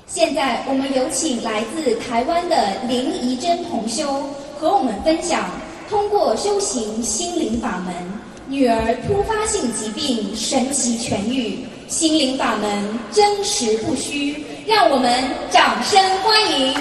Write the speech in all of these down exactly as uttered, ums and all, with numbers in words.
现在我们有请来自台湾的林怡珍同修和我们分享，通过修行心灵法门，女儿突发性疾病神奇痊愈，心灵法门真实不虚，让我们掌声欢迎。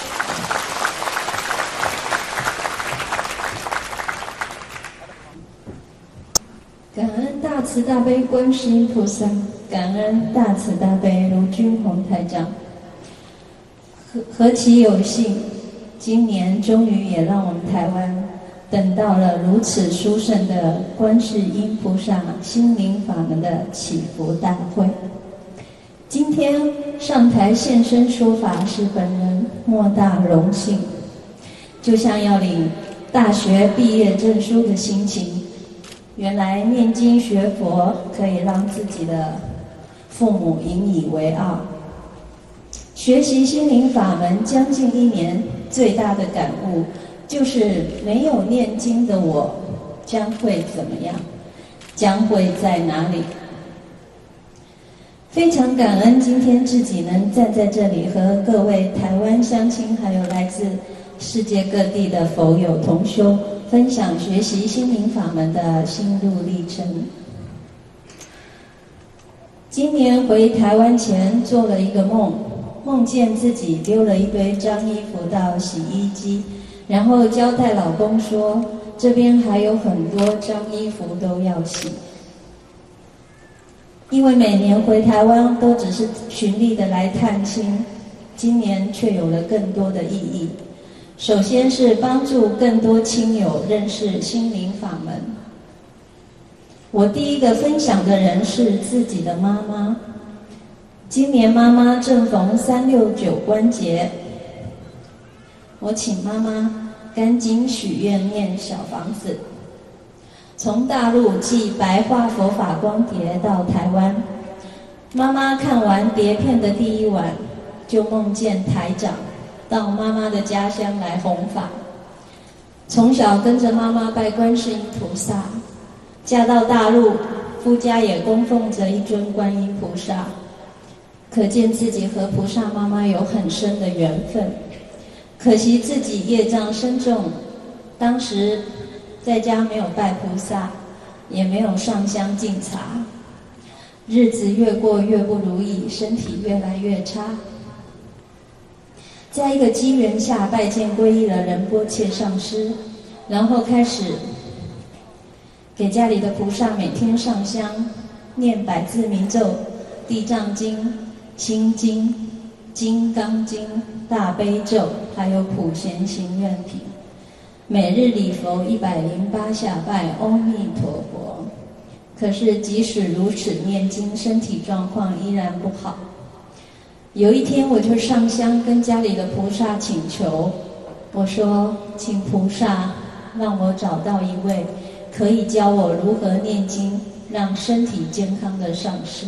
感恩大慈大悲观世音菩萨，感恩大慈大悲卢军宏台长。何何其有幸，今年终于也让我们台湾等到了如此殊胜的观世音菩萨心灵法门的祈福大会。今天上台现身说法是本人莫大荣幸，就像要领大学毕业证书的心情。原来念经学佛可以让自己的父母引以为傲。学习心灵法门将近一年，最大的感悟就是没有念经的我将会怎么样，将会在哪里。非常感恩今天自己能站在这里和各位台湾乡亲还有来自世界各地的佛友同修分享学习心灵法门的心路历程。今年回台湾前做了一个梦，梦见自己丢了一堆脏衣服到洗衣机，然后交代老公说这边还有很多脏衣服都要洗。因为每年回台湾都只是循例的来探亲，今年却有了更多的意义。首先是帮助更多亲友认识心灵法门。我第一个分享的人是自己的妈妈。今年妈妈正逢三六九关节，我请妈妈赶紧许愿念小房子。从大陆寄白话佛法光碟到台湾，妈妈看完碟片的第一晚，就梦见台长到妈妈的家乡来弘法。从小跟着妈妈拜观世音菩萨，嫁到大陆，夫家也供奉着一尊观音菩萨，可见自己和菩萨妈妈有很深的缘分。可惜自己业障深重，当时在家没有拜菩萨，也没有上香敬茶，日子越过越不如意，身体越来越差。在一个机缘下拜见皈依了仁波切上师，然后开始给家里的菩萨每天上香，念百字明咒、地藏经、心经、金刚经、大悲咒，还有普贤行愿品。每日礼佛一百零八下拜阿弥陀佛。可是即使如此念经，身体状况依然不好。有一天我就上香跟家里的菩萨请求，我说请菩萨让我找到一位可以教我如何念经让身体健康的上师。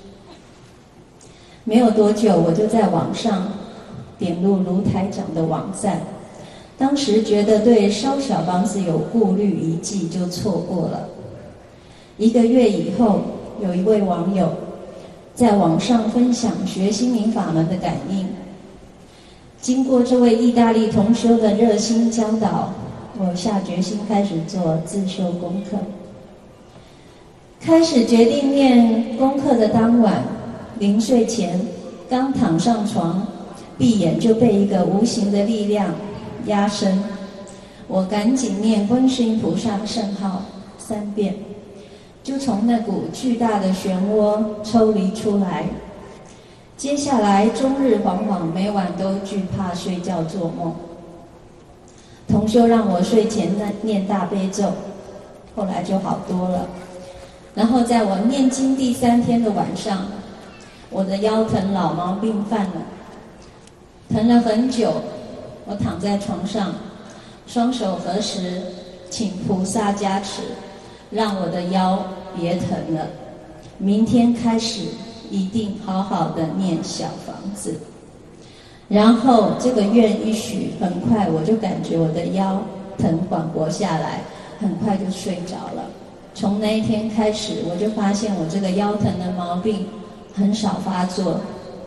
没有多久我就在网上点入卢台长的网站，当时觉得对烧小房子有顾虑一记，就错过了。一个月以后，有一位网友在网上分享学心灵法门的感应。经过这位意大利同修的热心教导，我下决心开始做自修功课。开始决定念功课的当晚，临睡前刚躺上床，闭眼就被一个无形的力量压身。我赶紧念观世音菩萨圣号三遍，就从那股巨大的漩涡抽离出来。接下来终日惶惶，每晚都惧怕睡觉做梦。同修让我睡前念大悲咒，后来就好多了。然后在我念经第三天的晚上，我的腰疼老毛病犯了，疼了很久。我躺在床上，双手合十，请菩萨加持，让我的腰别疼了。明天开始一定好好的念小房子。然后这个愿一许，很快我就感觉我的腰疼缓和下来，很快就睡着了。从那一天开始，我就发现我这个腰疼的毛病很少发作。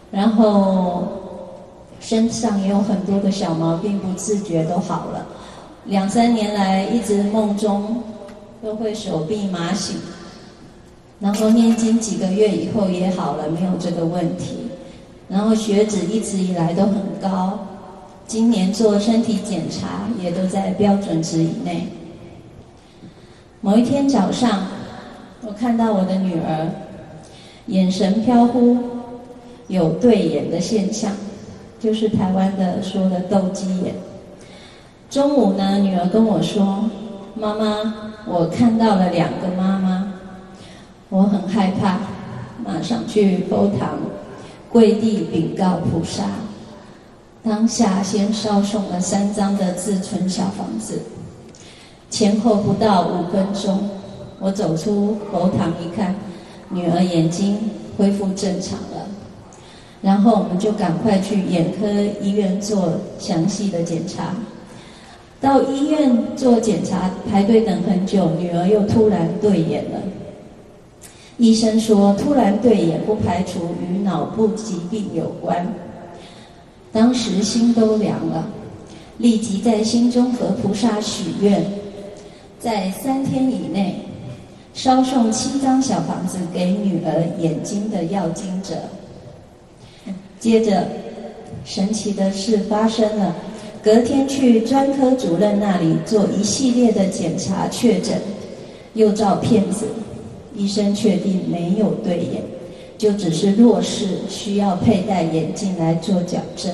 然后身上也有很多的小毛病，不自觉都好了。两三年来，一直梦中都会手臂麻醒，然后念经几个月以后也好了，没有这个问题。然后血脂一直以来都很高，今年做身体检查也都在标准值以内。某一天早上，我看到我的女儿眼神飘忽，有对眼的现象，就是台湾的说的斗鸡眼。中午呢，女儿跟我说：“妈妈，我看到了两个妈妈。”我很害怕，马上去佛堂跪地禀告菩萨。当下先烧送了三张的自存小房子，前后不到五分钟，我走出佛堂一看，女儿眼睛恢复正常了。然后我们就赶快去眼科医院做详细的检查。到医院做检查，排队等很久，女儿又突然对眼了。医生说，突然对眼不排除与脑部疾病有关。当时心都凉了，立即在心中和菩萨许愿，在三天以内烧送七张小房子给女儿眼睛的要经者。接着，神奇的事发生了。隔天去专科主任那里做一系列的检查确诊，又照片子，医生确定没有对眼，就只是弱视，需要佩戴眼镜来做矫正。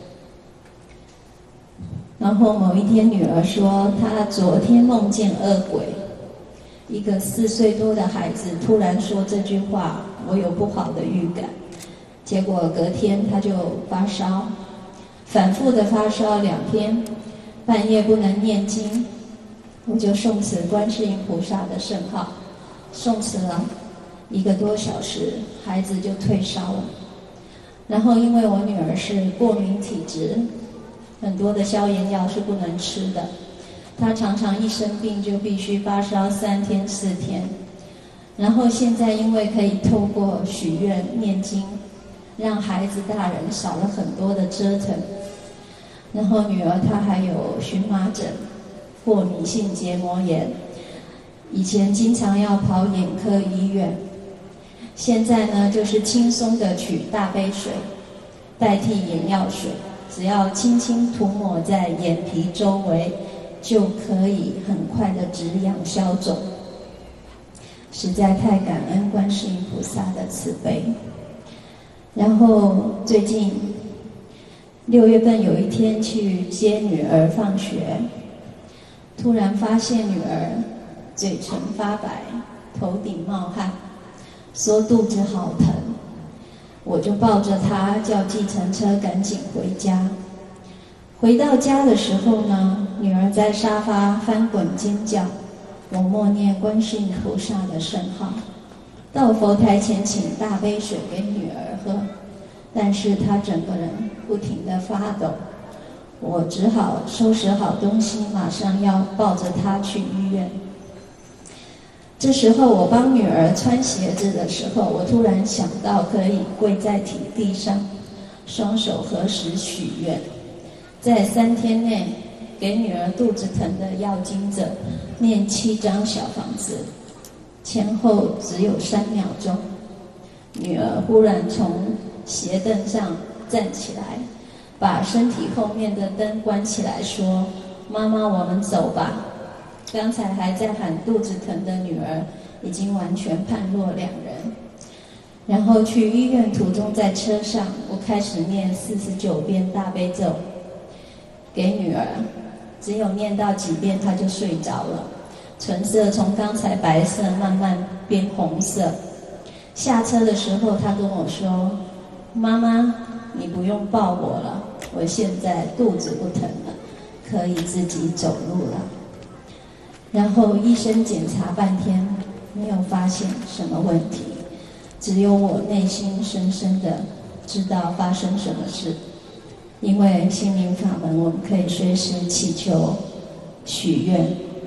然后某一天，女儿说她昨天梦见恶鬼，一个四岁多的孩子突然说这句话，我有不好的预感。结果隔天她就发烧。反复的发烧两天，半夜不能念经，我就诵持观世音菩萨的圣号，诵持了一个多小时，孩子就退烧了。然后因为我女儿是过敏体质，很多的消炎药是不能吃的，她常常一生病就必须发烧三天四天。然后现在因为可以透过许愿念经，让孩子大人少了很多的折腾。然后女儿她还有荨麻疹、过敏性结膜炎，以前经常要跑眼科医院，现在呢就是轻松的取大杯水代替眼药水，只要轻轻涂抹在眼皮周围，就可以很快的止痒消肿。实在太感恩观世音菩萨的慈悲。然后最近六月份有一天去接女儿放学，突然发现女儿嘴唇发白，头顶冒汗，说肚子好疼。我就抱着她叫计程车赶紧回家。回到家的时候呢，女儿在沙发翻滚尖叫，我默念观世音菩萨的圣号，到佛台前请大杯水给女儿喝，但是她整个人不停地发抖，我只好收拾好东西，马上要抱着她去医院。这时候我帮女儿穿鞋子的时候，我突然想到可以跪在体地上，双手合十许愿，在三天内给女儿肚子疼的要经者念七张小房子，前后只有三秒钟，女儿忽然从鞋凳上站起来，把身体后面的灯关起来，说：“妈妈，我们走吧。”刚才还在喊肚子疼的女儿，已经完全判若两人。然后去医院途中，在车上，我开始念四十九遍大悲咒给女儿，只有念到几遍，她就睡着了，唇色从刚才白色慢慢变红色。下车的时候，她跟我说：“妈妈，你不用抱我了，我现在肚子不疼了，可以自己走路了。”然后医生检查半天，没有发现什么问题，只有我内心深深的知道发生什么事。因为心灵法门，我们可以随时祈求、许愿。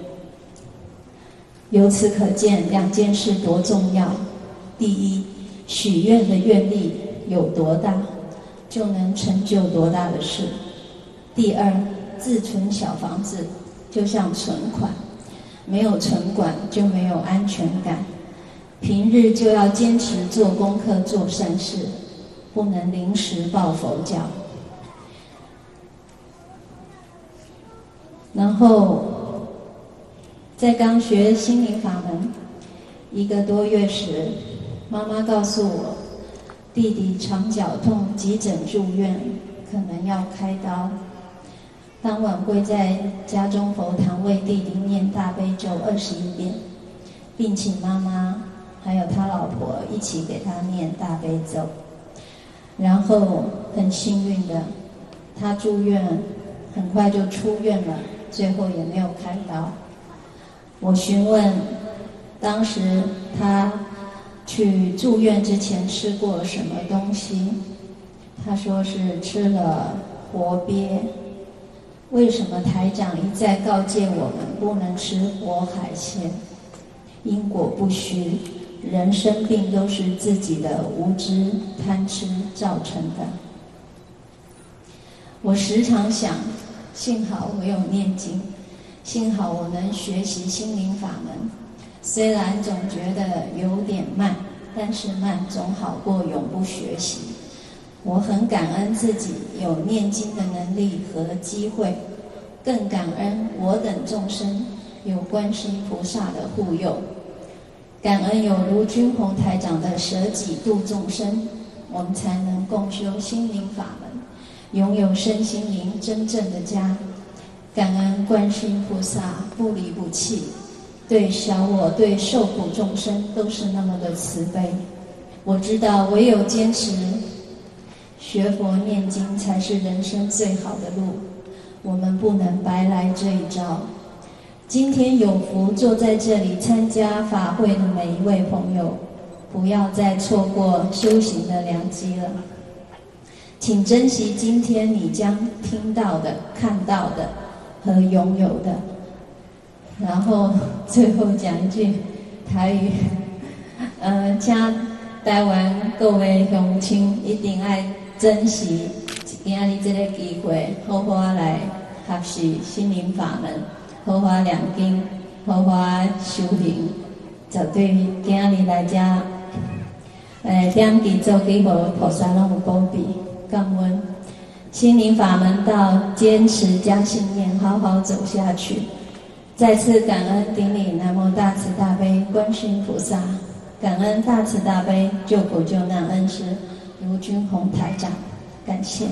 由此可见，两件事多重要。第一，许愿的愿力有多大？ 就能成就多大的事。第二，自存小房子就像存款，没有存款就没有安全感。平日就要坚持做功课、做善事，不能临时抱佛脚。然后，在刚学心灵法门一个多月时，妈妈告诉我，弟弟肠绞痛，急诊住院，可能要开刀。当晚会在家中佛堂为弟弟念大悲咒二十一遍，并请妈妈还有他老婆一起给他念大悲咒。然后很幸运的，他住院很快就出院了，最后也没有开刀。我询问当时他去住院之前吃过什么东西，他说是吃了活鳖。为什么台长一再告诫我们不能吃活海鲜？因果不虚，人生病都是自己的无知贪吃造成的。我时常想，幸好我有念经，幸好我能学习心灵法门。虽然总觉得有点慢，但是慢总好过永不学习。我很感恩自己有念经的能力和机会，更感恩我等众生有观世音菩萨的护佑，感恩有卢军宏台长的舍己度众生，我们才能共修心灵法门，拥有身心灵真正的家。感恩观世音菩萨不离不弃，对小我对受苦众生都是那么的慈悲。我知道唯有坚持学佛念经才是人生最好的路，我们不能白来这一招。今天有福坐在这里参加法会的每一位朋友，不要再错过修行的良机了。请珍惜今天你将听到的、看到的和拥有的。然后最后讲一句台语，呃，请台湾各位乡亲一定要珍惜今日这个机会，好好来学习心灵法门，好好念经，好好修行，绝对今日来这，呃，点滴做几号菩萨拢有保庇，感恩心灵法门道，坚持加信念，好好走下去。再次感恩顶礼南无大慈大悲观世音菩萨，感恩大慈大悲救苦救难恩师卢军宏台长，感谢。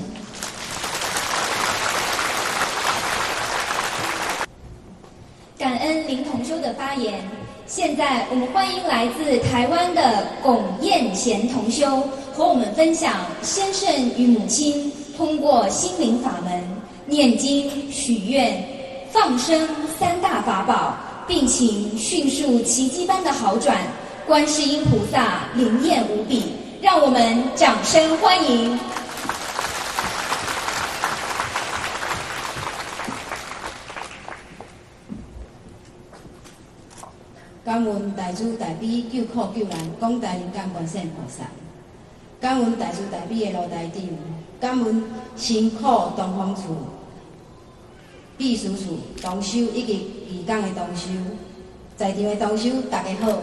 感恩林同修的发言。现在我们欢迎来自台湾的龚燕贤同修和我们分享先生与母亲通过心灵法门、念经、许愿、放生三大法宝，病情迅速奇迹般的好转，观世音菩萨灵验无比，让我们掌声欢迎。 感恩大慈大悲救苦救难广大灵感观世音菩萨，感恩大慈大悲的罗台长，感恩辛苦东方处秘书处同修以及义工的同修，在场的同修大家好。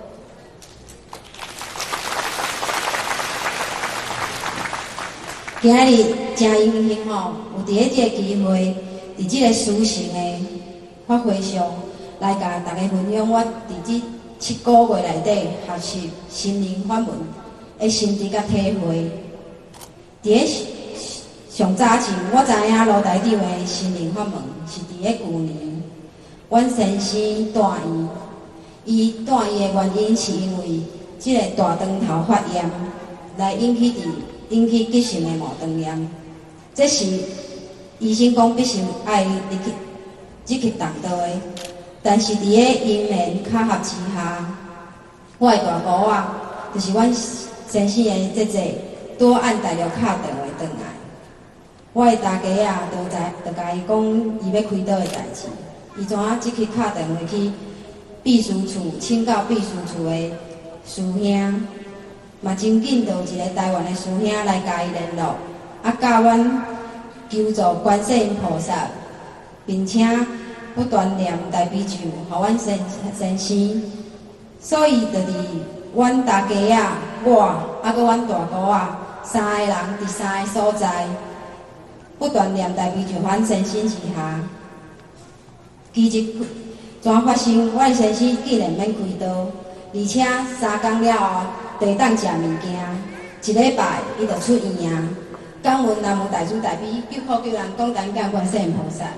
今日真荣幸吼，有伫咧这个机会，伫这个殊胜的法会上。来甲大家分享我伫这七个月内底学习心灵法门的心得甲体会。伫咧上早前，我知影罗台长的心灵法门是伫咧去年，阮先生住院，伊住院的原因是因为即个大肠头发炎，来引起伫引起急性的毛肠炎。这是医生讲必须爱入去入去动刀的。但是伫咧因缘巧合之下，我的大姑仔，就是阮先生的姐姐，拄按大陆敲电话转来，我的大家啊，都在就甲伊讲伊要开刀的代志，伊怎啊即去敲电话去秘书处，请教秘书处的师兄，嘛真紧就有一个台湾的师兄来甲伊联络， 啊教阮求助观世音菩萨，并且不断念大悲咒，互阮身身心。所以，就伫阮大家啊，我啊，搁阮大姑啊，三个人伫三个所在，不断念大悲咒，互阮身心之下，奇迹怎发生？阮先生竟然免开刀，而且三工了后，就当食物件，一礼拜伊就出院啊！感恩南无大慈大悲救苦救难广大感观世音菩萨。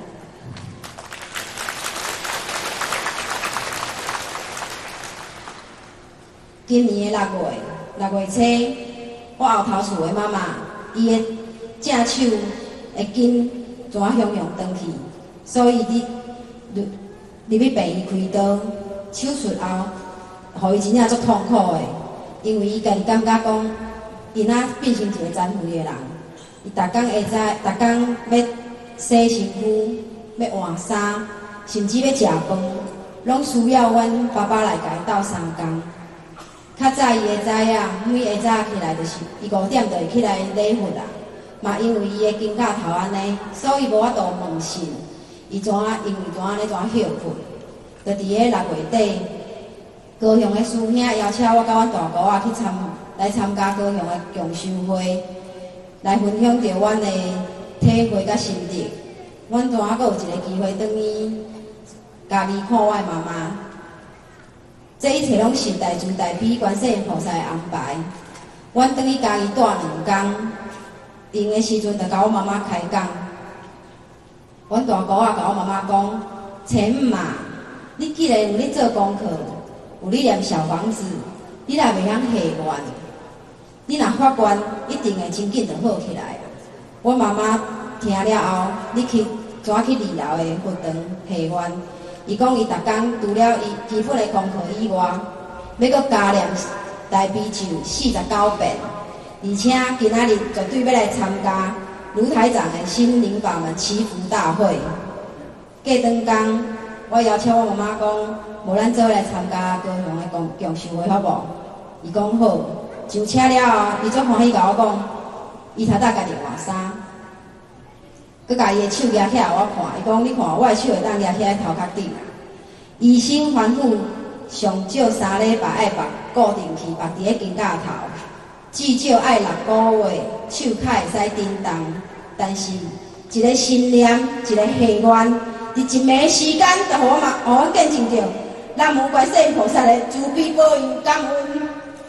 今年的六月六月初，我后头厝的妈妈，伊的正手会紧怎啊汹涌转去，所以你入入去病院开刀手术后，互伊真正足痛苦的，因为伊家己感觉讲，伊若变成一个残废的人，伊逐工会早，逐工要洗身躯，要换衫，甚至要食饭，拢需要阮爸爸来甲伊斗相共。较早伊会知影，每下早起来就是伊五点就会起来礼佛啦。嘛因为伊的肩胛头安尼，所以无法度问讯。伊怎啊？因为怎安尼怎休困？就伫个六月底，高雄的师兄邀请我甲阮大姑仔去参来参加高雄的共修会，来分享着阮的体会甲心得。阮怎啊？阁有一个机会转去家己看我的妈妈。这一切拢是大慈大悲观世音菩萨的安排。阮转去家己住两工，用的时阵，就甲我妈妈开讲。阮大姑仔甲我妈妈讲：“千姆啊，你既然有咧做功课，有咧念小房子，你若袂晓下愿，你若发愿，一定会真紧就好起来。”我妈妈听了后，你去怎去二楼的佛堂下愿？伊讲伊逐工除了伊基本的功课以外，要搁加念大悲咒四十九遍，而且今仔日绝对要来参加卢台长的心灵法门祈福大会。过顿工，我邀请我妈妈讲，无咱做来参加高雄的共共修会好无？伊讲好。上车了后，伊足欢喜甲我讲，伊头早家己换衫。佮家己的手举起来，我看，伊讲你看，我的手会当举起来头壳顶。医生吩咐上少三礼拜爱绑固定去，绑伫个肩胛头，至少爱六个月，手较会使震动。但是一个信念，一个下愿，伫一暝时间，就互我嘛，互阮见证着南无观世音菩萨的慈悲保佑，感恩。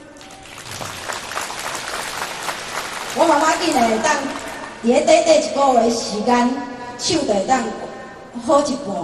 我妈妈竟然会当。伫咧短短一个月时间，手就会当好一半，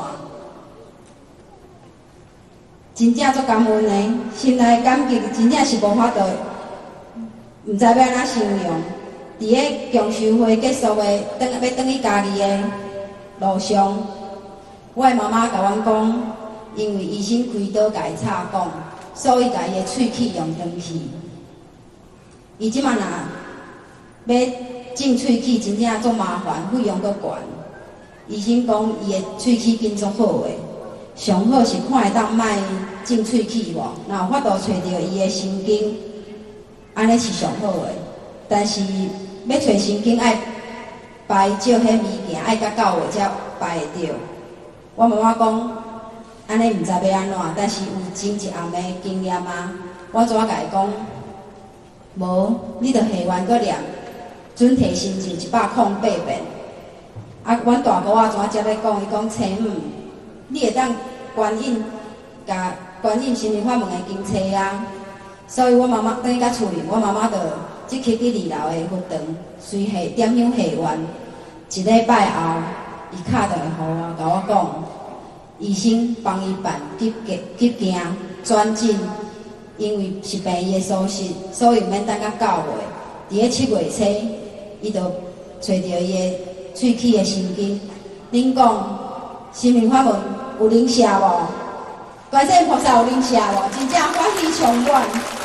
真正足感恩的，心内的感激真正是无法度，毋知要安怎形容。伫咧共修会结束的，等要等去家己的路上，我的妈妈甲阮讲，因为医生开刀甲伊插管，所以甲伊的喙齿用断去。伊即马若要种喙齿真正足麻烦，费用阁悬。医生讲伊的喙齿变足好诶，上好是看会当卖种喙齿无，若有法度找到伊的神经，安尼是上好诶。但是要找神经爱排照迄物件，爱到九月才排会着。我妈妈讲，安尼毋知要安怎，但是有前一暗的经验啊。我怎啊甲伊讲？无，你着下愿阁念。准提心经一百零八遍，啊，阮大姑仔怎才要讲？伊讲千五，你会当观音，甲观音心灵法门的经册啊。所以我妈妈等于甲厝里，我妈妈就即去去二楼的佛堂，随下点香下愿。一礼拜后，伊敲电话互我，甲我讲，医生帮伊办急急急件转诊，因为是病医的疏失，所以毋免等到九月。伫个七月初，伊就找到伊的喙齿的神经。恁讲，心灵法门有灵效无？观世音菩萨有灵效无？真正欢喜充满。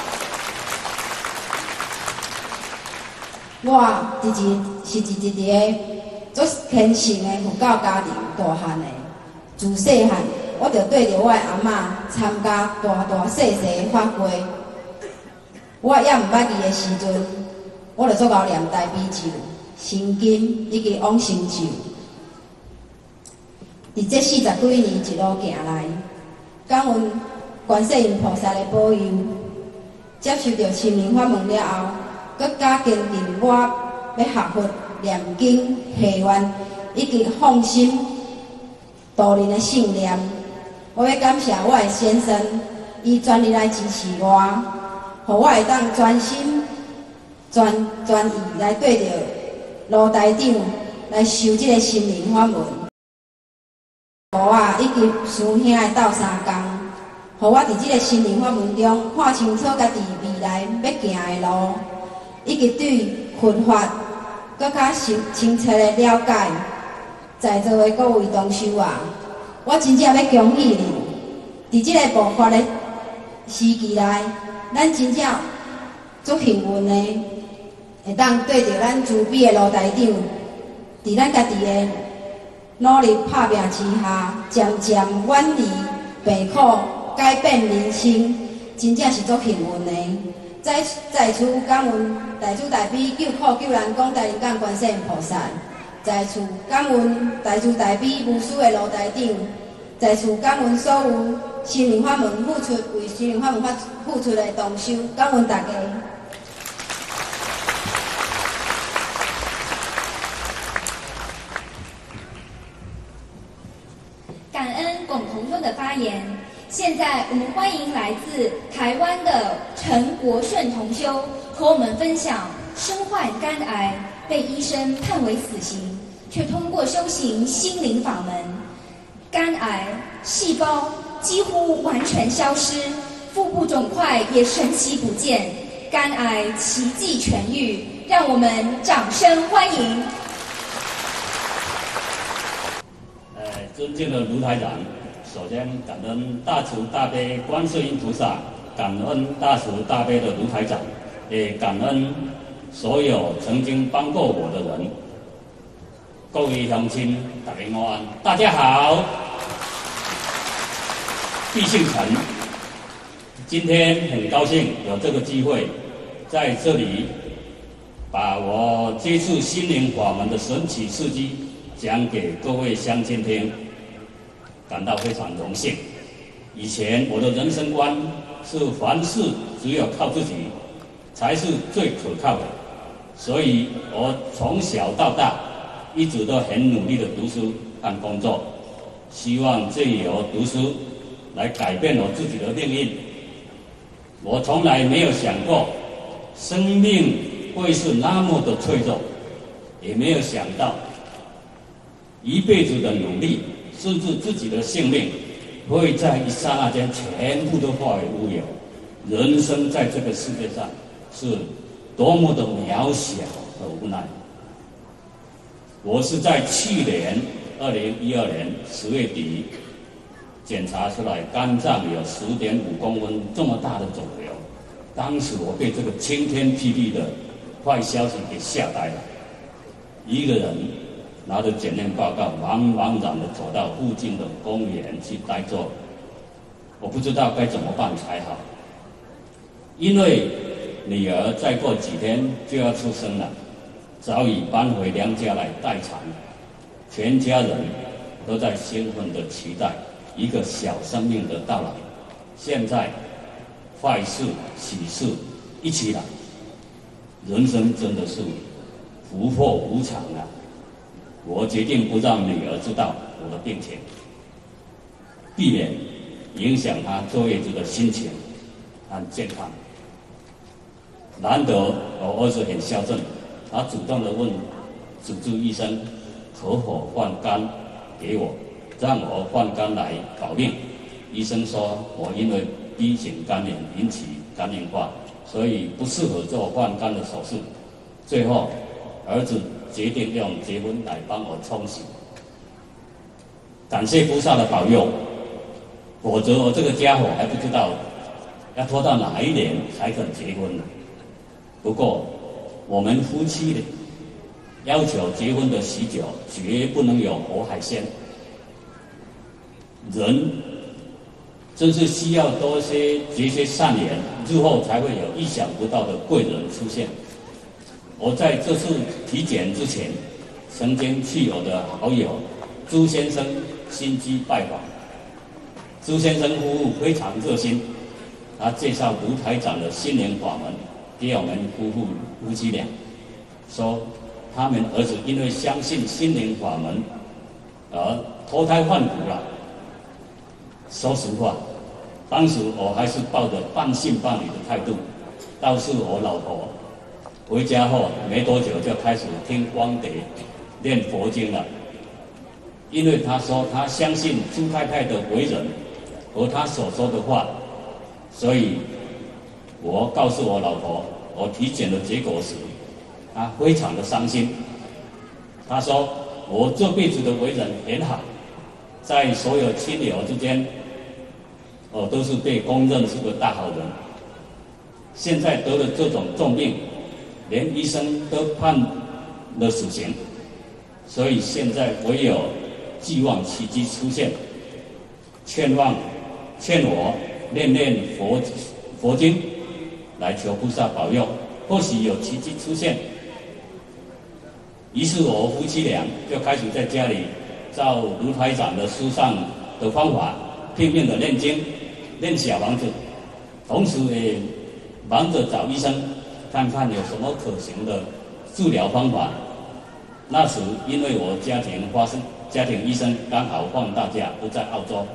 我自己是一一个足虔诚的佛教家庭大汉的，自细汉我就对着我的阿嬷参加大大细细的法会。我也毋捌字的时阵。我就做到念大悲咒， 神经以及往生咒。伫这四十几年一路行来，感恩观世音菩萨的保佑，接受到心灵法门了后，更加坚定我要学佛、念经、祈愿以及放心度人的信念。我要感谢我的先生，伊全力来支持我，互我会当专心、专专意来对着炉台长来修这个心灵法门。我啊，以及师兄的斗相共，互我伫这个心灵法门中看清楚家己未来要行的路，以及对佛法更加清清澈的了解。在座的各位同修啊，我真正要恭喜你，伫这个无法的时期内，咱真正足幸运的，会当对着咱慈悲的卢台长，伫咱家己的努力拍拼之下，渐渐远离病苦，改变人生，真正是足幸运的。再再次感恩大慈大悲救苦救难广大灵感观世音菩萨，再次感恩大慈大悲无私的卢台长，再次感恩所有心灵法门付出为心灵法门发付出的同修，感恩大家。 感恩龚同修的发言。现在我们欢迎来自台湾的陈国顺同修和我们分享身患肝癌，被医生判为死刑，却通过修行心灵法门，肝癌细胞几乎完全消失，腹部肿块也神奇不见，肝癌奇迹痊愈，让我们掌声欢迎。 呃，尊敬的卢台长，首先感恩大慈大悲观世音菩萨，感恩大慈大悲的卢台长，也感恩所有曾经帮过我的人。各位乡亲，大家午安，大家好。毕姓陈，今天很高兴有这个机会在这里把我接触心灵法门的神奇事迹讲给各位乡亲听，感到非常荣幸。以前我的人生观是凡事只有靠自己才是最可靠的，所以我从小到大一直都很努力的读书和工作，希望借由读书来改变我自己的命运。我从来没有想过生命会是那么的脆弱，也没有想到一辈子的努力，甚至自己的性命，会在一刹那间全部都化为乌有。人生在这个世界上是多么的渺小和无奈。我是在去年二零一二年十月底检查出来肝脏有十点五公分这么大的肿瘤，当时我被这个晴天霹雳的坏消息给吓呆了。一个人拿着检验报告，茫茫然的走到附近的公园去呆坐，我不知道该怎么办才好。因为女儿再过几天就要出生了，早已搬回娘家来待产，全家人都在兴奋的期待一个小生命的到来。现在坏事喜事一起来，人生真的是福祸无常啊！我决定不让女儿知道我的病情，避免影响她坐月子的心情和健康。难得我儿子很孝顺，他主动的问主治医生可否换肝给我，让我换肝来保命。医生说我因为 B 型肝炎引起肝硬化，所以不适合做换肝的手术。最后儿子决定用结婚来帮我冲喜，感谢菩萨的保佑，否则我这个家伙还不知道要拖到哪一年才肯结婚呢。不过我们夫妻的要求结婚的喜酒绝不能有活海鲜，人真是需要多些结些善缘，日后才会有意想不到的贵人出现。 我在这次体检之前，曾经去我的好友朱先生新居拜访。朱先生夫妇非常热心，他介绍卢台长的心灵法门给我们夫妇夫妻俩，说他们儿子因为相信心灵法门而脱胎换骨了。说实话，当时我还是抱着半信半疑的态度，告诉我老婆，回家后没多久就开始听光碟念佛经了。因为他说他相信朱太太的为人和他所说的话，所以我告诉我老婆我体检的结果时，她非常的伤心。她说我这辈子的为人很好，在所有亲友之间，我都是被公认是个大好人。现在得了这种重病，连医生都判了死刑，所以现在唯有寄望奇迹出现，劝望劝我念念佛佛经，来求菩萨保佑，或许有奇迹出现。于是我夫妻俩就开始在家里照卢台长的书上的方法，拼命的念经、念小房子，同时也忙着找医生，看看有什么可行的治疗方法。那时因为我家庭发生家庭医生刚好放大假不在澳洲，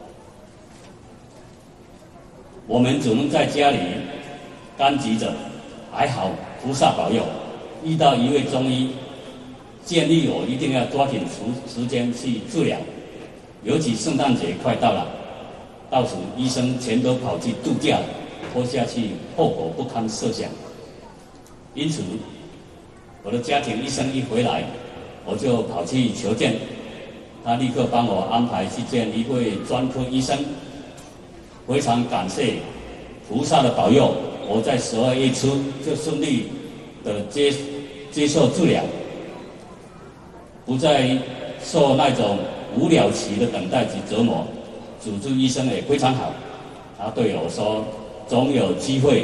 我们只能在家里干急着。还好菩萨保佑，遇到一位中医，建议我一定要抓紧时时间去治疗，尤其圣诞节快到了，到时医生全都跑去度假，拖下去后果不堪设想。因此我的家庭医生一回来，我就跑去求见，他立刻帮我安排去见一位专科医生。非常感谢菩萨的保佑，我在十二月初就顺利的接接受治疗，不再受那种无了期的等待及折磨。主治医生也非常好，他对我说：“总有机会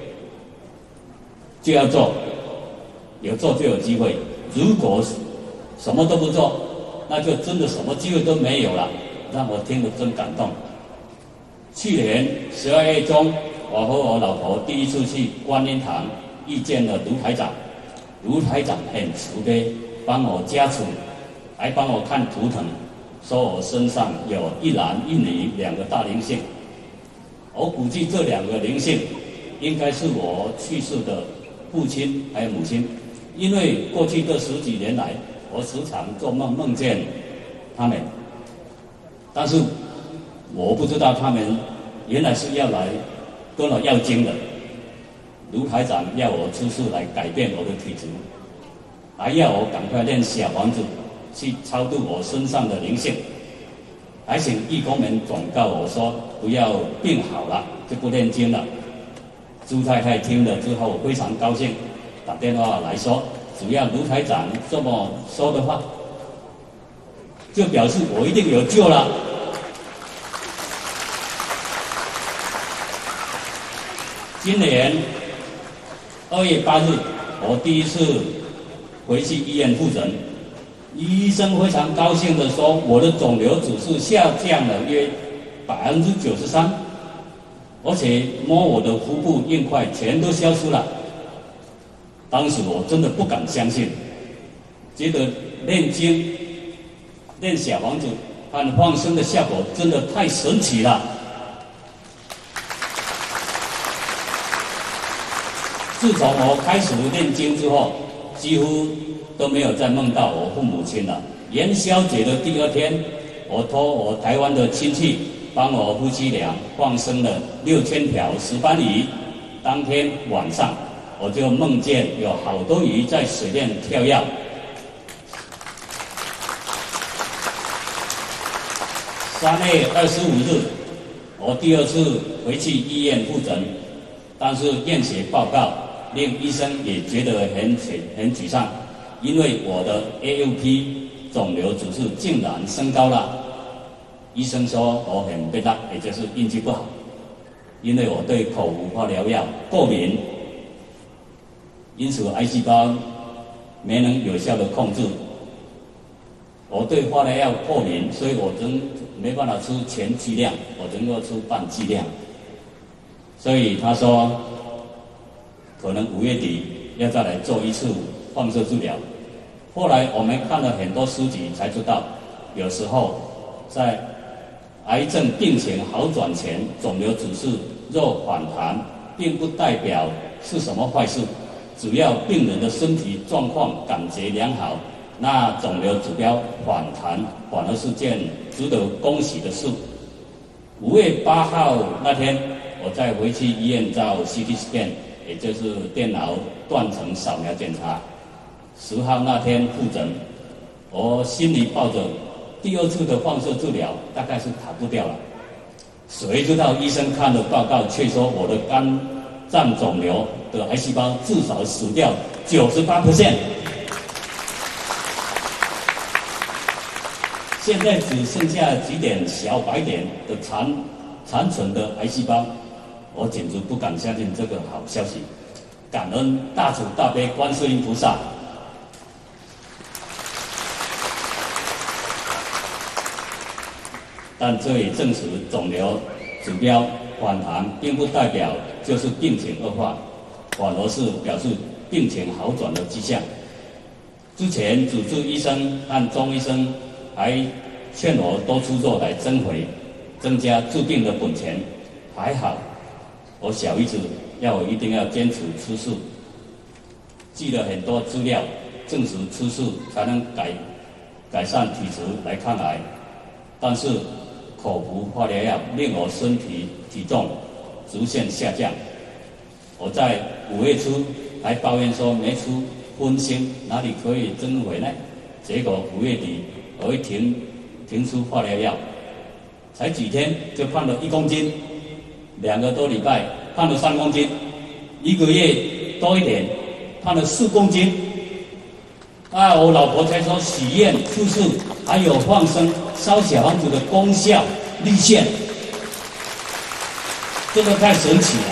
就要做，有做就有机会。如果什么都不做，那就真的什么机会都没有了。”让我听得真感动。去年十二月中，我和我老婆第一次去观音堂遇见了卢台长。卢台长很慈悲，帮我加持，还帮我看图腾，说我身上有一男一女两个大灵性。我估计这两个灵性应该是我去世的父亲还有母亲，因为过去这十几年来，我时常做梦梦见他们，但是我不知道他们原来是要来跟我要经的。卢台长要我出世来改变我的体质，还要我赶快练小房子去超度我身上的灵性，还请义工们转告我说不要病好了就不念经了。朱太太听了之后非常高兴，打电话来说，只要卢台长这么说的话，就表示我一定有救了。今年二月八日，我第一次回去医院复诊，医生非常高兴地说，我的肿瘤指数下降了约百分之九十三，而且摸我的腹部硬块全都消失了。当时我真的不敢相信，觉得念经、念小房子和放生的效果真的太神奇了。自从我开始念经之后，几乎都没有再梦到我父母亲了。元宵节的第二天，我托我台湾的亲戚帮我夫妻俩放生了六千条石斑鱼。当天晚上，我就梦见有好多鱼在水面跳跃。三月二十五日，我第二次回去医院复诊，但是验血报告令医生也觉得很很沮丧，因为我的 A L P 肿瘤指数竟然升高了。医生说我很悲大，也就是运气不好，因为我对口服化疗药过敏。 因此癌细胞没能有效的控制。我对化疗药过敏，所以我真没办法出全剂量，我只能够出半剂量。所以他说，可能五月底要再来做一次放射治疗。后来我们看了很多书籍，才知道，有时候在癌症病情好转前，肿瘤指数若反弹，并不代表是什么坏事。只要病人的身体状况感觉良好，那肿瘤指标反弹反而是件值得恭喜的事。五月八号那天，我再回去医院照 C T scan， 也就是电脑断层扫描检查。十号那天复诊，我心里抱着第二次的放射治疗大概是逃不掉了。谁知道医生看了报告，却说我的肝脏肿瘤的癌细胞至少死掉 百分之九十八。现在只剩下几点小白点的残残存的癌细胞，我简直不敢相信这个好消息。感恩大慈大悲观世音菩萨。但这也证实肿瘤指标反弹并不代表就是病情恶化，反而是表示病情好转的迹象。之前主治医生和中医生还劝我多出肉来增肥，增加治病的本钱。还好，我小姨子要我一定要坚持吃素，记了很多资料，证实吃素才能改改善体质来抗癌。但是口服化疗药令我身体体重直线下降。我在五月初还抱怨说没出荤腥，哪里可以增肥呢？结果五月底我一停停出化疗药，才几天就胖了一公斤，两个多礼拜胖了三公斤，一个月多一点胖了四公斤。啊，我老婆才说许愿出世还有放生烧小房子的功效立现，这个太神奇了。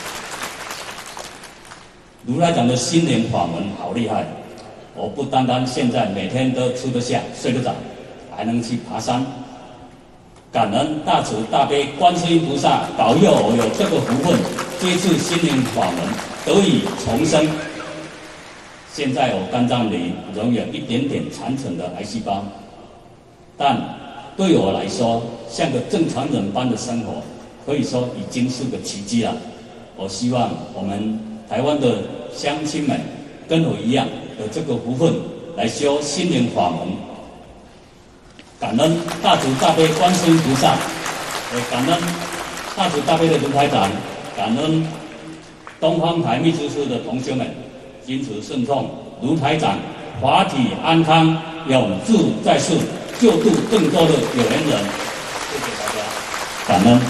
如来讲的心灵法门好厉害，我不单单现在每天都吃得下睡得着，还能去爬山。感恩大慈大悲观世音菩萨保佑我有这个福分，接触心灵法门得以重生。现在我肝脏里仍有一点点残存的癌细胞，但对我来说，像个正常人般的生活，可以说已经是个奇迹了。我希望我们台湾的乡亲们跟我一样有这个福分来修心灵法门。感恩大慈大悲观世音菩萨，也感恩大慈大悲的卢台长，感恩东方台秘书处的同学们。因此顺从卢台长，法体安康，永驻在世，救度更多的有缘人。谢谢大家，感恩。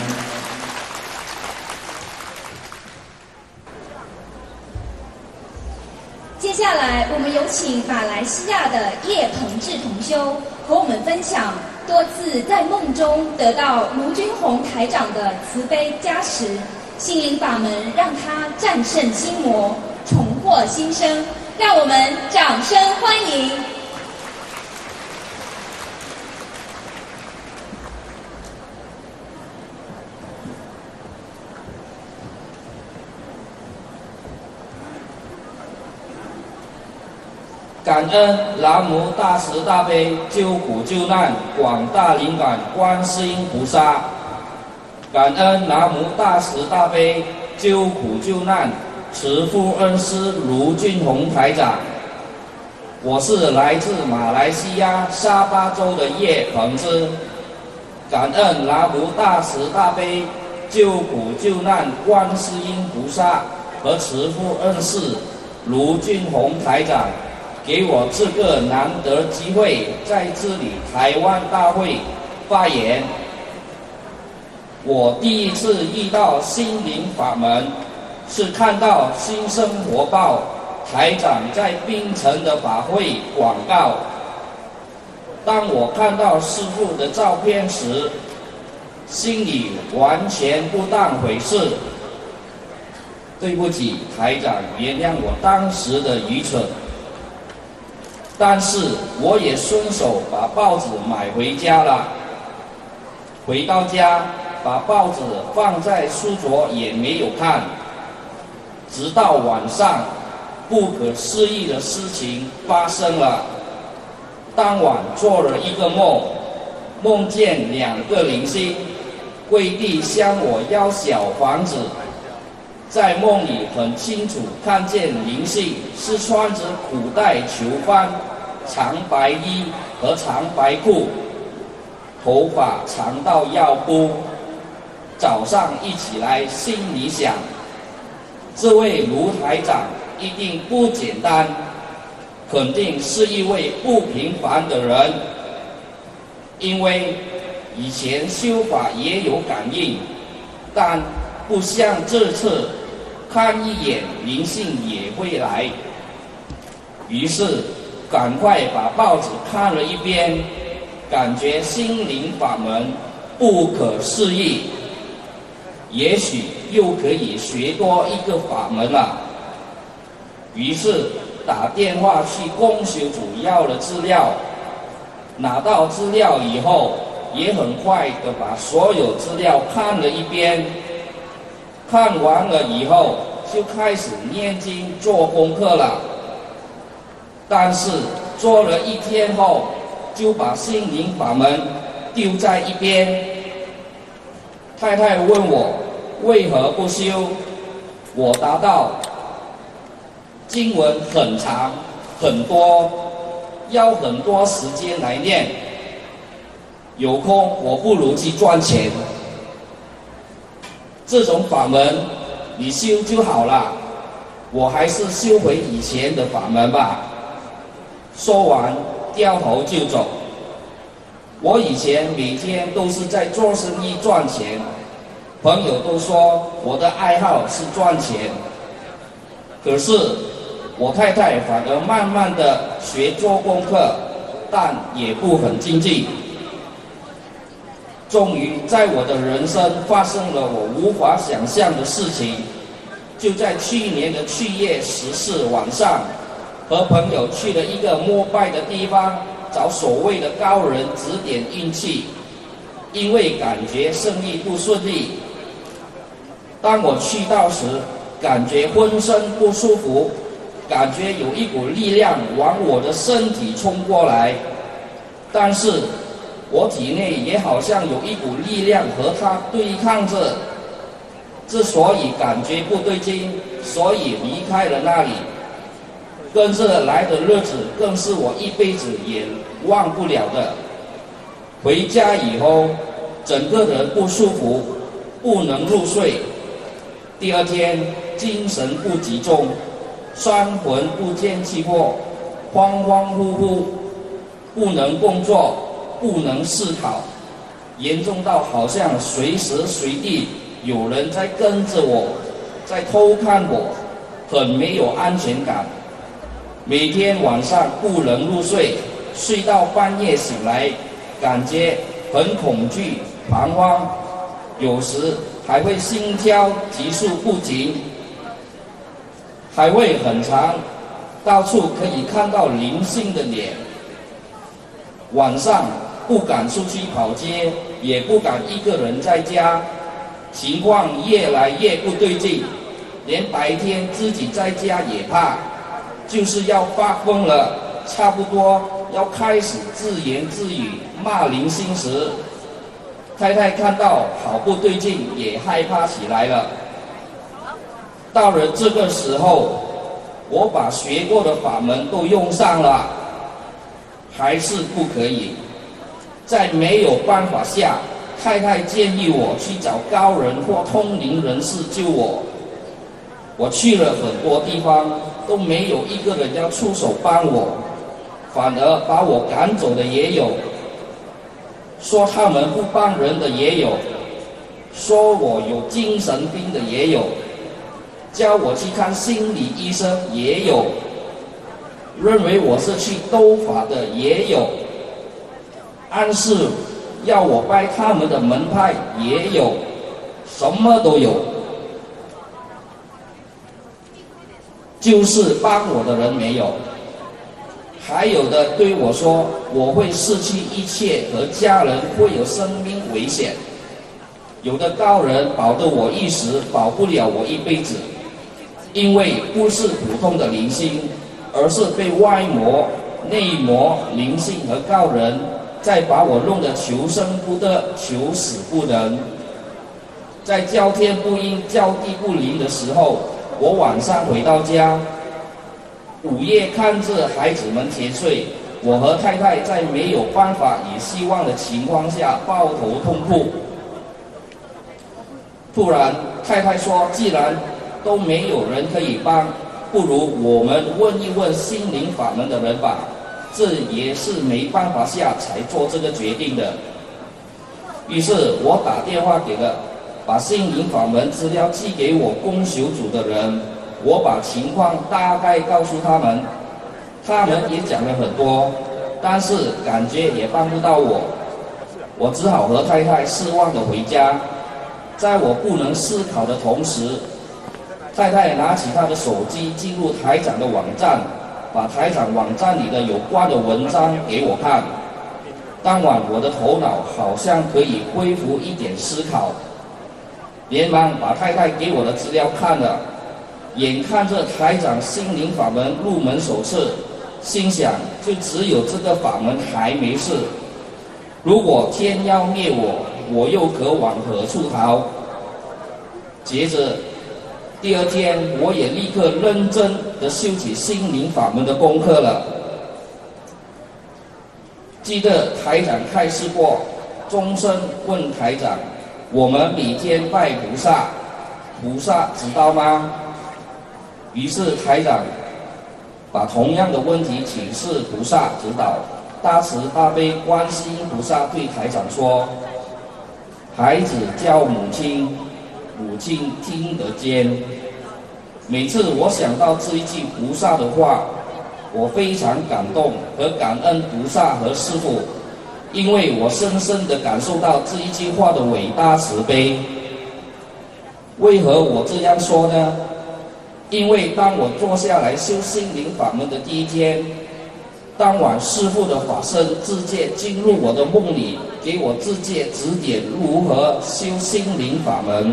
接下来，我们有请马来西亚的叶鹏志同修和我们分享多次在梦中得到卢军宏台长的慈悲加持，心灵法门让他战胜心魔，重获新生。让我们掌声欢迎。 感恩南无大慈大悲救苦救难广大灵感观世音菩萨，感恩南无大慈大悲救苦救难慈父恩师卢俊宏台长。我是来自马来西亚沙巴州的叶鹏之，感恩南无大慈大悲救苦救难观世音菩萨和慈父恩师卢俊宏台长，给我这个难得机会在这里台湾大会发言。我第一次遇到心灵法门，是看到新生活报台长在槟城的法会广告。当我看到师父的照片时，心里完全不当回事。 对不起，台长，原谅我当时的愚蠢。但是我也顺手把报纸买回家了。回到家，把报纸放在书桌，也没有看。直到晚上，不可思议的事情发生了。当晚做了一个梦，梦见两个灵性跪地向我要小房子。在梦里很清楚看见灵性是穿着古代囚犯长白衣和长白裤，头发长到腰部。早上一起来，心里想，这位卢台长一定不简单，肯定是一位不平凡的人，因为以前修法也有感应，但不像这次看一眼灵性也会来。于是赶快把报纸看了一遍，感觉心灵法门不可思议，也许又可以学多一个法门了。于是打电话去公修组要了资料，拿到资料以后，也很快的把所有资料看了一遍。看完了以后，就开始念经做功课了。但是做了一天后，就把心灵法门丢在一边。太太问我为何不修，我答道：经文很长很多，要很多时间来念，有空我不如去赚钱。这种法门你修就好了，我还是修回以前的法门吧。说完掉头就走。我以前每天都是在做生意赚钱，朋友都说我的爱好是赚钱，可是我太太反而慢慢的学做功课，但也不很精进。终于在我的人生发生了我无法想象的事情，就在去年的七月十四晚上，和朋友去了一个膜拜的地方，找所谓的高人指点运气。因为感觉生意不顺利，当我去到时，感觉浑身不舒服，感觉有一股力量往我的身体冲过来，但是我体内也好像有一股力量和它对抗着。之所以感觉不对劲，所以离开了那里。跟着来的日子更是我一辈子也忘不了的。回家以后，整个人不舒服，不能入睡。第二天精神不集中，三魂不见气魄，恍恍惚惚，不能工作，不能思考，严重到好像随时随地有人在跟着我，在偷看我，很没有安全感。每天晚上不能入睡，睡到半夜醒来，感觉很恐惧、彷徨，有时还会心跳急速不停，还会很长，到处可以看到灵性的脸。晚上不敢出去跑街，也不敢一个人在家，情况越来越不对劲，连白天自己在家也怕，就是要发疯了，差不多要开始自言自语骂灵性时，太太看到好不对劲，也害怕起来了。到了这个时候，我把学过的法门都用上了，还是不可以。在没有办法下，太太建议我去找高人或通灵人士救我。我去了很多地方，都没有一个人要出手帮我，反而把我赶走的也有，说他们不帮人的也有，说我有精神病的也有，叫我去看心理医生也有，认为我是去斗法的也有，暗示要我拜他们的门派也有，什么都有。 就是帮我的人没有。还有的对我说，我会失去一切，和家人会有生命危险。有的高人保得我一时，保不了我一辈子，因为不是普通的灵性，而是被外魔、内魔、灵性和高人再把我弄得求生不得，求死不能。在叫天不应，叫地不灵的时候，我晚上回到家，午夜看着孩子们甜睡，我和太太在没有办法也希望的情况下抱头痛哭。突然太太说，既然都没有人可以帮，不如我们问一问心灵法门的人吧。这也是没办法下才做这个决定的。于是我打电话给了把心灵法门资料寄给我供修组的人，我把情况大概告诉他们，他们也讲了很多，但是感觉也帮不到我，我只好和太太失望的回家。在我不能思考的同时，太太拿起她的手机进入台长的网站，把台长网站里的有关的文章给我看。当晚我的头脑好像可以恢复一点思考，连忙把太太给我的资料看了，眼看着台长心灵法门入门手册，心想就只有这个法门还没事，如果天要灭我，我又可往何处逃？接着第二天，我也立刻认真地修起心灵法门的功课了。记得台长开示过，众生问台长，我们每天拜菩萨，菩萨知道吗？于是台长把同样的问题请示菩萨指导。大慈大悲观世音菩萨对台长说，孩子叫母亲，母亲听得见。每次我想到这一句菩萨的话，我非常感动和感恩菩萨和师父，因为我深深地感受到这一句话的伟大慈悲。为何我这样说呢？因为当我坐下来修心灵法门的第一天，当晚师父的法身自介进入我的梦里，给我自介指点如何修心灵法门。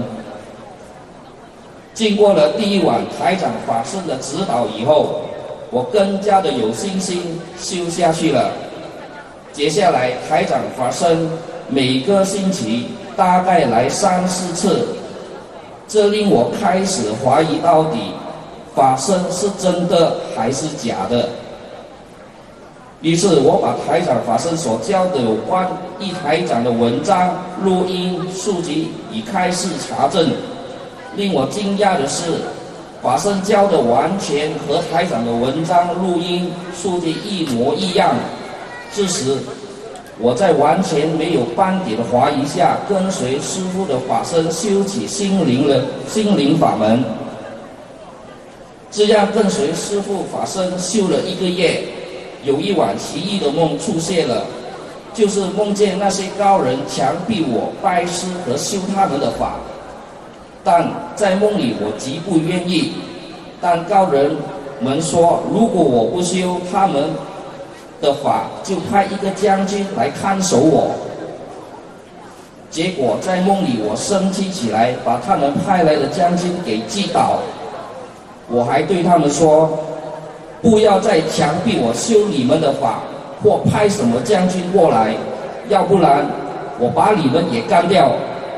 经过了第一晚台长法身的指导以后，我更加的有信心修下去了。接下来台长法身每个星期大概来三四次，这令我开始怀疑到底法身是真的还是假的。于是我把台长法身所教的有关一台长的文章、录音、书籍已开始查证。令我惊讶的是，法身教的完全和台长的文章、录音、书籍一模一样。这时我在完全没有半点怀疑下，跟随师父的法身修起心灵的心灵法门。这样跟随师父法身修了一个月，有一晚奇异的梦出现了，就是梦见那些高人强逼我拜师和修他们的法，但在梦里我极不愿意。但高人们说，如果我不修他们的法，就派一个将军来看守我。结果在梦里我生气起来，把他们派来的将军给击倒。我还对他们说，不要再强逼我修你们的法，或派什么将军过来，要不然我把你们也干掉。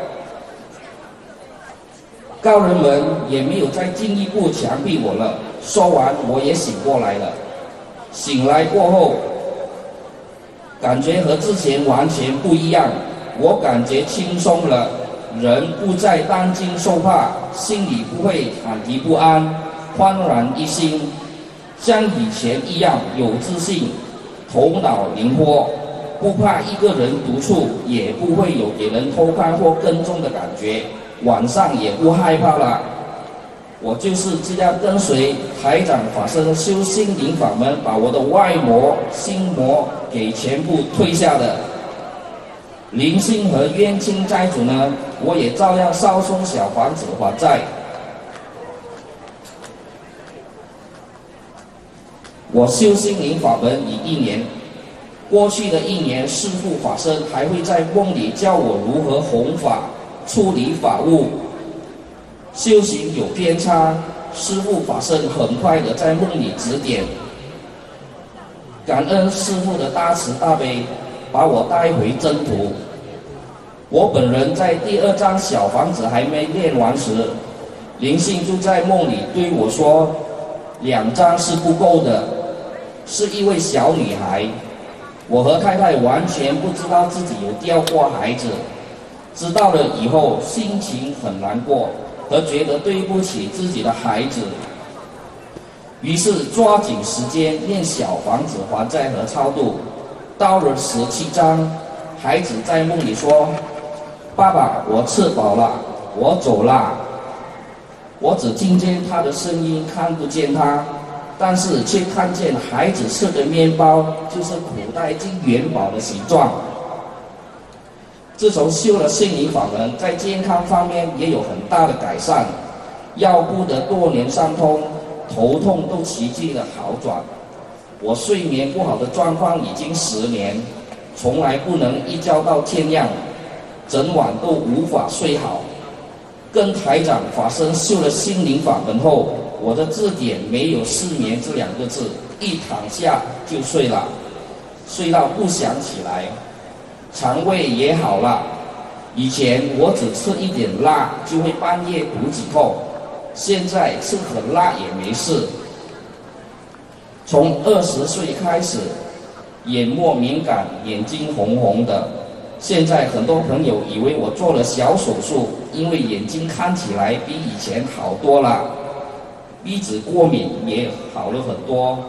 高人们也没有再进一步强逼我了。说完我也醒过来了。醒来过后，感觉和之前完全不一样，我感觉轻松了，人不再担惊受怕，心里不会忐忑不安，焕然一新，像以前一样有自信，头脑灵活，不怕一个人独处，也不会有给人偷看或跟踪的感觉，晚上也不害怕了。我就是这样跟随台长法身修心灵法门，把我的外魔、心魔给全部退下的。灵性和冤亲债主呢，我也照样烧送小房子还债。 我修心灵法门已一年，过去的一年，师父法身还会在梦里教我如何弘法、处理法务。修行有偏差，师父法身很快的在梦里指点。感恩师父的大慈大悲，把我带回真途。我本人在第二张小房子还没练完时，灵性就在梦里对我说，两张是不够的，是一位小女孩。我和太太完全不知道自己有掉过孩子，知道了以后心情很难过，和觉得对不起自己的孩子。于是抓紧时间念小房子还债和超度。到了十七章，孩子在梦里说，爸爸，我吃饱了，我走啦。我只听见他的声音，看不见他，但是却看见孩子吃的面包就是古代金元宝的形状。自从修了心灵法门，在健康方面也有很大的改善，腰部的多年伤痛、头痛都奇迹的好转。我睡眠不好的状况已经十年，从来不能一觉到天亮，整晚都无法睡好。跟台长法身修了心灵法门后，我的字典没有失眠这两个字，一躺下就睡了，睡到不想起来。肠胃也好了，以前我只吃一点辣就会半夜肚子痛，现在吃很辣也没事。从二十岁开始，眼膜敏感，眼睛红红的。现在很多朋友以为我做了小手术，因为眼睛看起来比以前好多了。鼻子过敏也好了很多。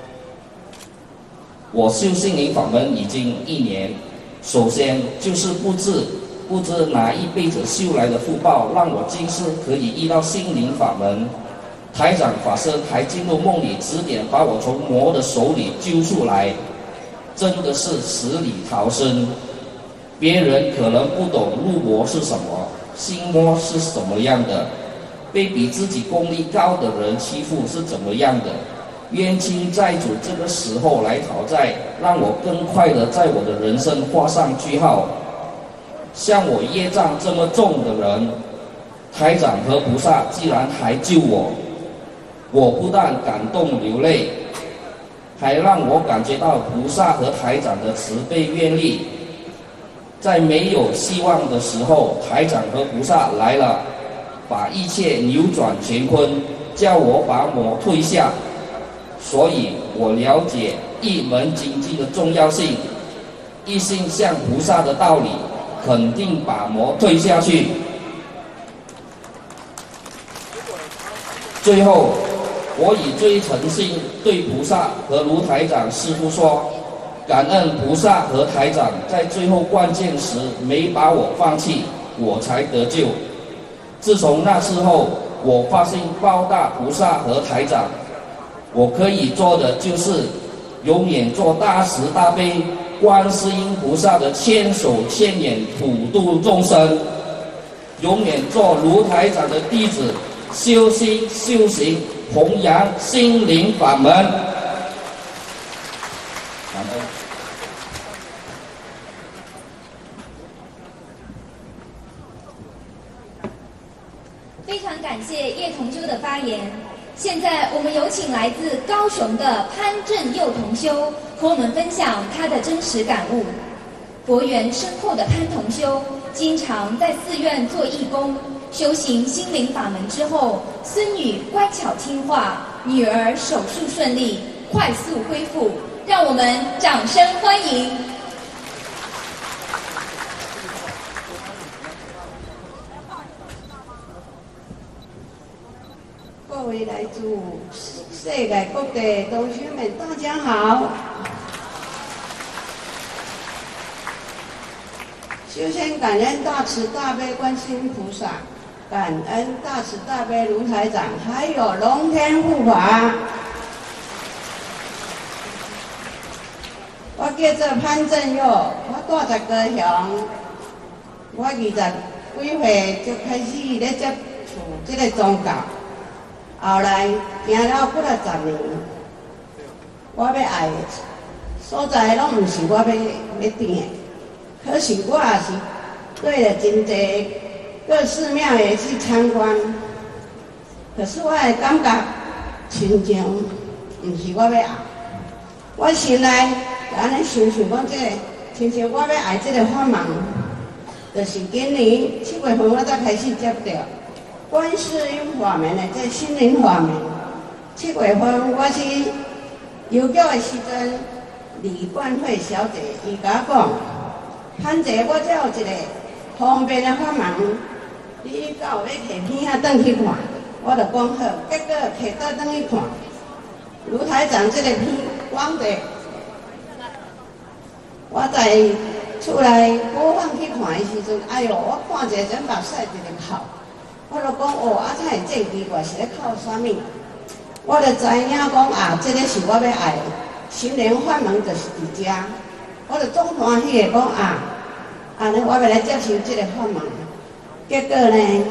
我修心灵法门已经一年，首先就是不知不知哪一辈子修来的福报，让我今世可以遇到心灵法门。台长法身还进入梦里指点，把我从魔的手里救出来，真的是死里逃生。别人可能不懂入魔是什么，心魔是什么样的，被比自己功力高的人欺负是怎么样的，冤亲债主这个时候来讨债，让我更快的在我的人生画上句号。像我业障这么重的人，台长和菩萨既然还救我，我不但感动流泪，还让我感觉到菩萨和台长的慈悲愿力。在没有希望的时候，台长和菩萨来了，把一切扭转乾坤，叫我把魔退下。所以我了解一门精进的重要性，一心向菩萨的道理，肯定把魔退下去。最后，我以最诚心对菩萨和卢台长师父说，感恩菩萨和台长在最后关键时没把我放弃，我才得救。自从那次后，我发心报答菩萨和台长，我可以做的就是永远做大慈大悲观世音菩萨的千手千眼普度众生，永远做卢台长的弟子，修心修行，弘扬心灵法门。感恩。 非常感谢叶同修的发言。现在我们有请来自高雄的潘正佑同修和我们分享他的真实感悟。佛缘深厚的潘同修，经常在寺院做义工，修行心灵法门之后，孙女乖巧听话，女儿手术顺利，快速恢复，让我们掌声欢迎。 各位来自世界各地同学们，大家好！首先感恩大慈大悲观世音菩萨，感恩大慈大悲卢台长，还有龙天护法。我叫做潘正佑，我住在高雄，我二十几岁就开始咧接触这个宗教。后来行了几啊十年， 我要爱的所在，拢毋是我要要定的。可是我也是对了真侪各寺庙的去参观，可是我的感觉亲像毋是我要爱。我心内安尼想想讲，这个亲像我要爱这个法门，就是今年七月份我才开始接到观世音法门的这心灵法门。七月份我去邮局的时阵，李冠慧小姐伊甲我讲，潘姐，我这有一个方便的法门，你敢有要摕片仔转去看？我就讲好，结果摕倒转去看，卢台长这个片光的，我在厝内播放去看的时阵，哎哟，我看一个人目屎直直哭，我就讲哦，啊，才会这奇怪是咧哭啥物？我就知影讲啊，这个是我要爱的心灵法门，就是伫遮，我就总欢喜的讲啊，安尼我要来接受这个法门。结果呢，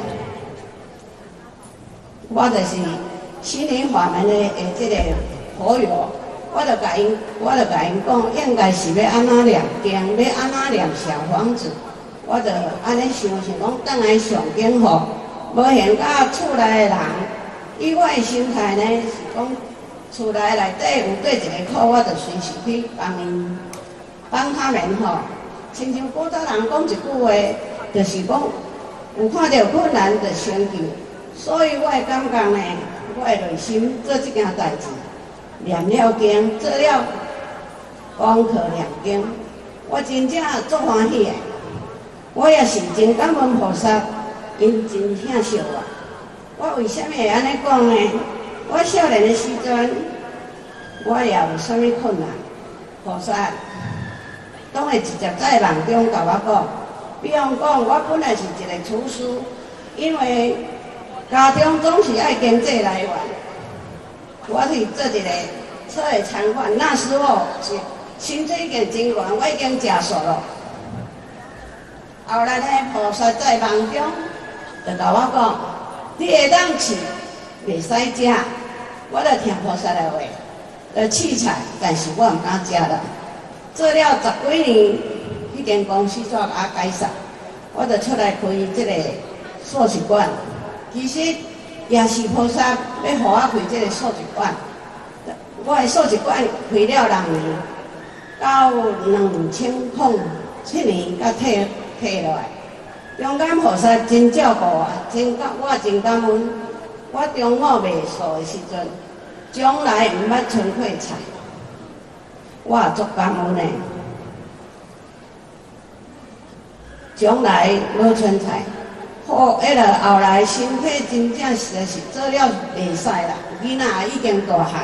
我就是心灵法门的的这个好友，我就甲因，我就甲因讲，应该是要安怎念经，要安怎念小房子，我就安尼想想讲，转来上经吼，无闲到厝内的人。以我的心态呢，是讲厝内内底有对一个苦，我就随时去帮因，帮他们吼。亲像古早人讲一句话，就是讲有看到困难就先救。所以我的感觉呢，我的内心做这件代志，念了经，做了功课念经，我真正足欢喜的。我也是真感恩菩萨，因真疼惜我。我为什么会安尼讲呢？我少年的时阵，我也有啥物困难，菩萨拢会直接在梦中甲我讲。比方讲，我本来是一个厨师，因为家中总是爱经济来源，我去做一个做的餐馆，那时候是薪水已经真悬，我已经食素了。后来呢，菩萨在梦中就甲我讲。你会当饲，袂使食，我就听菩萨的话，的器材，但是我唔敢食了。做了十几年，迄间公司煞甲我解散，我就出来开这个素食馆。其实也是菩萨要互我开这个素食馆。我的素食馆开了六年，到两千零七年才退退落来。中间菩萨真照顾我，真感我真感恩。我中午卖素的时阵，将来毋捌剩废菜，我也足感恩的。将来无剩菜，好，迄个后来身体真正实在是做了袂使啦，囡仔已经大汉。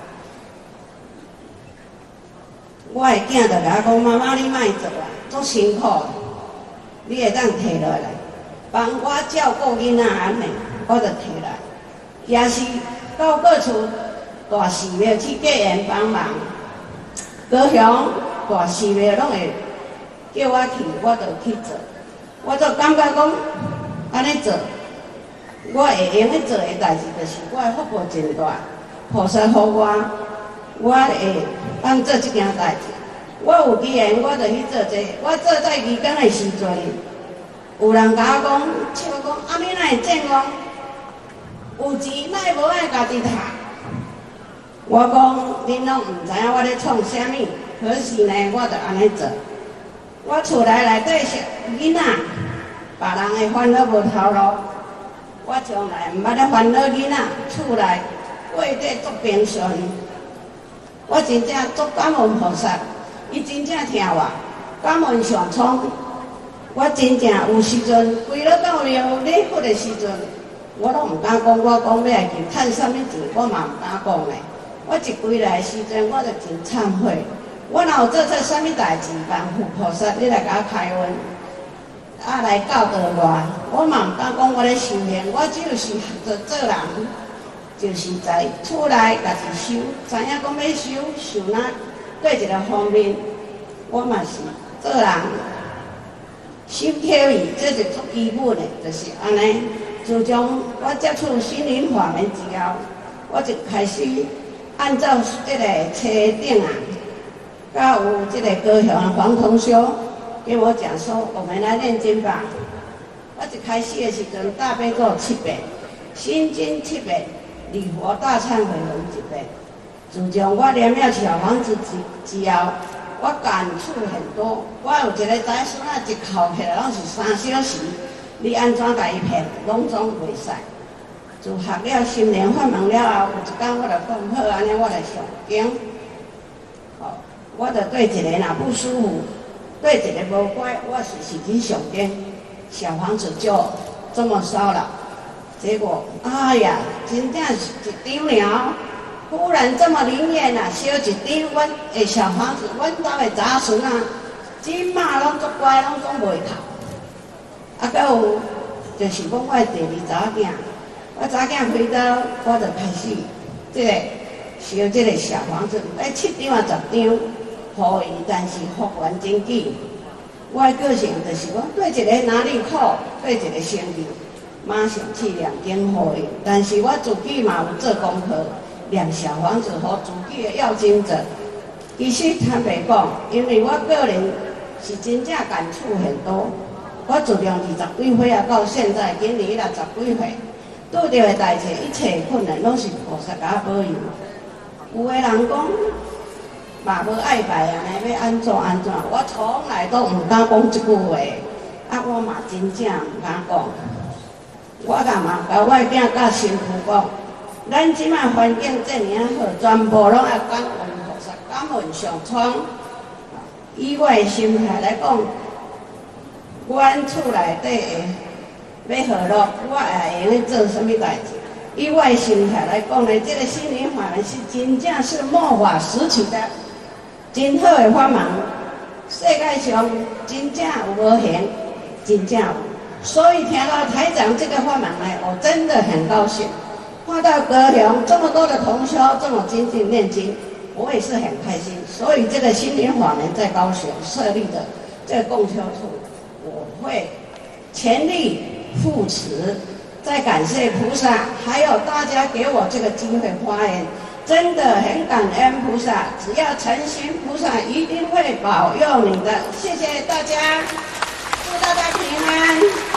我的囝就甲我讲：妈妈，你莫做啊，足辛苦。你会当摕落来，帮我照顾囡仔安尼，我就摕来。也是到各处大寺庙去结缘帮忙，高雄大寺庙拢会叫我去，我就去做。我就感觉讲安尼做，我会用去做的代志，就是我的福报真大，菩萨予我，我会当做这件代志。我有机缘，我就去做这個。我做在义工的时阵，有人甲我讲，笑讲，啊，你哪会这样？有钱哪无爱家己赚？我讲，恁拢唔知影我咧创啥物，可是呢，我就安尼做。我厝内内底是囡仔，别人的烦恼无头路，我从来唔捌咧烦恼囡仔，厝内过得足平顺。我真正足感恩菩萨。伊真正听我，感恩上苍。我真正有时阵规了到了礼佛的时阵，我拢唔敢讲，我讲要来去趁啥物钱，我嘛唔敢讲嘞。我一归来的时阵，我就真忏悔。我若有做错啥物代志，万福菩萨你来甲我开恩，啊来教导我，我嘛唔敢讲我咧修行，我只有是做做人，就是在厝内家己修，知影讲要修修哪。对一个方面，我嘛是做人心跳意，这是足基本的，就是安尼。自从我接触心灵法门之后，我就开始按照这个车顶啊，甲有这个高雄的黄同修跟我讲说，我们来念经吧。我一开始的时阵，大悲咒七遍，心经七遍，礼佛大忏悔文一遍。自从我念了小房子之之后，我感触很多。我有一个仔孙仔一哭起来拢是三小时，你安怎甲伊骗，拢总袂使。自学了心灵法门了后，有一天我就讲好，安尼我来上经。哦，我就对一个若不舒服，对一个无乖，我是是去上经。小房子就这么烧了，结果哎呀，真正是一张了。忽然这么灵验啊，烧一张，阮的小房子，阮兜的查孙啊，即马拢足乖，拢总袂哭。啊，搁有就是讲我的第二查囝，我查囝回到，我就开始即、这个烧即个小房子，哎，七张啊十张，互伊，但是复原真紧。我的个性就是讲，对一个哪里苦，对一个生气，马上去念经互伊。但是我自己嘛有做功课，念小房子和自己的要经者。其实坦白讲，因为我个人是真正感触很多。我自从二十几岁啊到现在，今年六十几岁，拄到的代志，一切困难拢是菩萨甲我保佑。有的人讲，嘛无爱拜啊，尼要安怎安怎？我从来都唔敢讲即句话，啊，我嘛真正唔敢讲。我甲嘛甲我的囝甲媳妇讲，咱即马环境这尔好，全部拢要感恩菩萨，感恩上苍。以我的心态来讲，阮厝内底的要和乐，我会用去做啥物代志？以我的心态来讲呢，这个心灵法门是真正是末法时期的。真好的法门，世界上真正有无限，真正有。所以听到台长这个法门呢，我真的很高兴。看到高雄这么多的同修这么精进念经，我也是很开心。所以这个心灵法门在高雄设立的这个共修处，我会全力扶持。再感谢菩萨，还有大家给我这个机会发言。真的很感恩菩萨，只要诚心，菩萨一定会保佑你的。谢谢大家，祝大家平安。